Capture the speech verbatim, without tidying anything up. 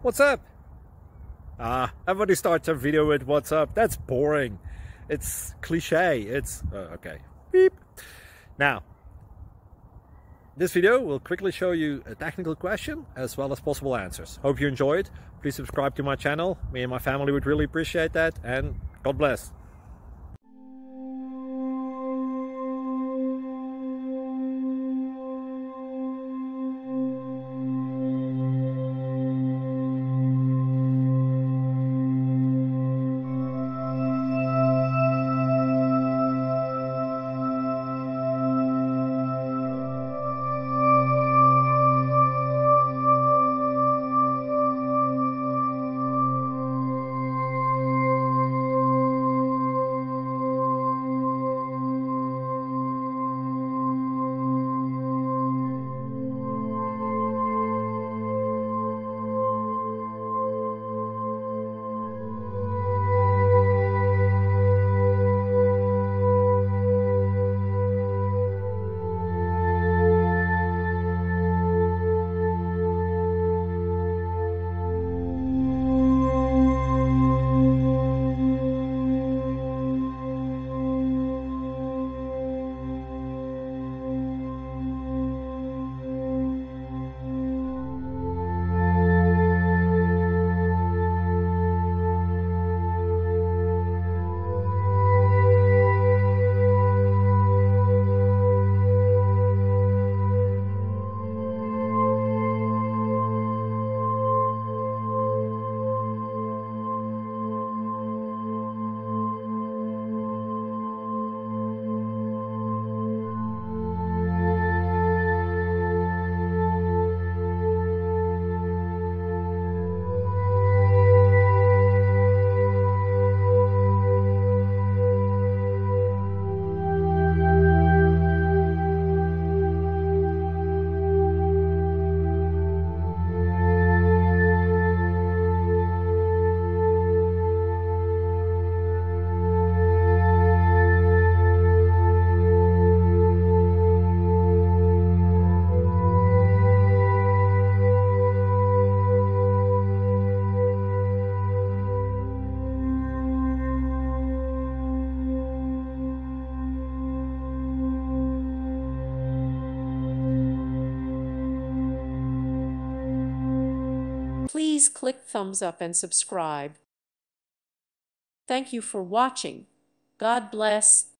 What's up? Ah, everybody starts a video with what's up. That's boring. It's cliche. It's uh, okay. Beep. Now, this video will quickly show you a technical question as well as possible answers. Hope you enjoyed. Please subscribe to my channel. Me and my family would really appreciate that, and God bless. Please click thumbs up and subscribe. Thank you for watching. God bless.